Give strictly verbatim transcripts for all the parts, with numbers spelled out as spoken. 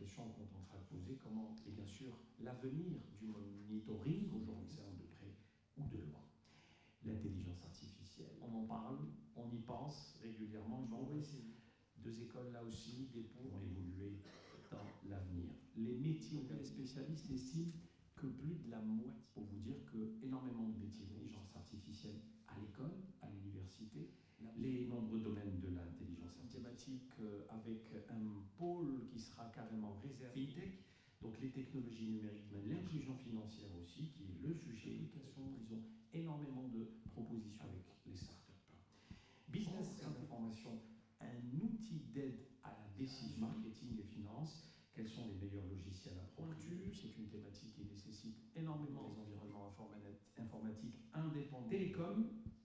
questions qu'on est en train de poser, comment, et bien sûr, l'avenir du monitoring, aujourd'hui c'est de près ou de loin. L'intelligence artificielle, on en parle, on y pense régulièrement. On va essayer. Deux écoles là aussi, des pour évoluer dans l'avenir. Les métiers, les spécialistes estiment que plus de la moitié, pour vous dire que énormément de métiers d'intelligence artificielle à l'école, à l'université, les nombreux domaines de l'intelligence thématique euh, avec un pôle qui sera carrément réservé FinTech, donc les technologies numériques, mais l'inclusion financière aussi, qui est le sujet, l'éducation, ils ont énormément de propositions avec les startups. Business information, un outil d'aide à la décision marketing et finance. Quels sont les meilleurs logiciels à approprier? C'est une thématique qui nécessite énormément des environnements informatiques indépendants. Télécom,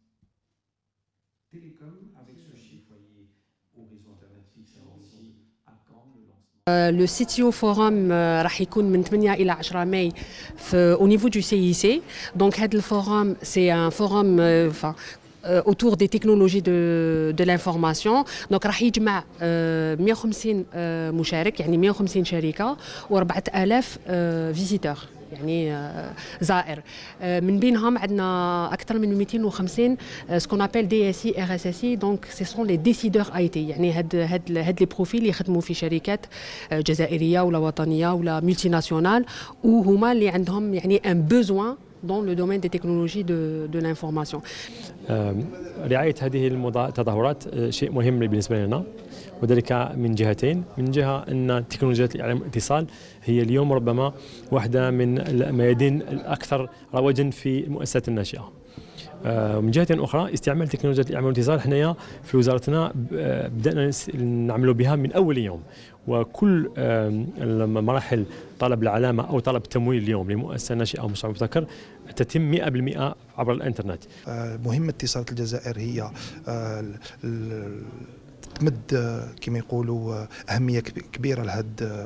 télécom avec ce chiffre, voyez, au réseau internet fixe aussi, à quand le lancement? Le C T O Forum راح يكون من ثمانية إلى عشرة ماي في au niveau du C I C. Donc هذا الفورم c'est un forum enfin autour des technologies de de l'information. Donc راح يجمع مئة وخمسين مشارك يعني مئة وخمسين شركة وأربعة آلاف فيزيتور يعني زائر. من بينهم عندنا أكثر من مئتين وخمسين سكون أبل دي اس اي ار اس اس اي. دونك سي سون لي ديسيدور اي تي يعني هاد هاد هاد لي بروفيل يخدموا في شركات جزائريه ولا وطنيه ولا ملتي ناسيونال وهما اللي عندهم يعني ان بوزوان dans le domaine des technologies de, de l'information. رعاية هذه التظاهرات شيء مهم بالنسبة لنا وذلك من جهتين. من جهة أن تكنولوجيات الإعلام والاتصال هي اليوم ربما واحدة من الميادين الأكثر رواجا في المؤسسات الناشئة. من جهة أخرى استعمال تكنولوجيات الإعلام والاتصال حنايا في وزارتنا بدأنا نعمل بها من أول يوم، وكل مراحل طلب العلامة أو طلب التمويل اليوم لمؤسسة ناشئة أو مشروع مبتكر تتم مئة بالمئة عبر الإنترنت. مهمة اتصالات الجزائر هي تمد كما يقولوا أهمية كبيرة لهذا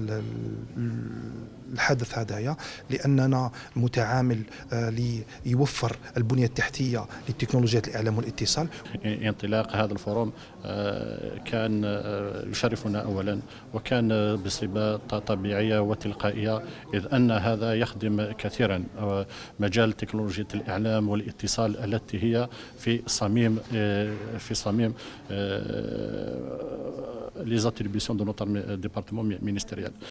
الحدث هذايا، لأننا متعامل ليوفر البنية التحتية لتكنولوجيات الإعلام والاتصال. انطلاق هذا الفوروم كان يشرفنا أولا، وكان بصفة طبيعية وتلقائية، إذ أن هذا يخدم كثيرا مجال تكنولوجيا الإعلام والاتصال التي هي في صميم في صميم les attributions de notre département ministériel.